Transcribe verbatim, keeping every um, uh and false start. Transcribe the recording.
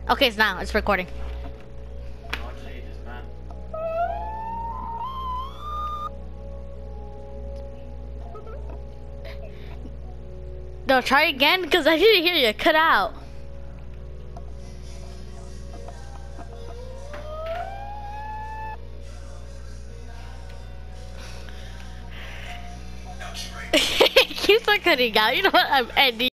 Okay, it's now. It's recording. No, try again, because I didn't hear you. Cut out. Keeps on cutting out. You know what? I'm ending.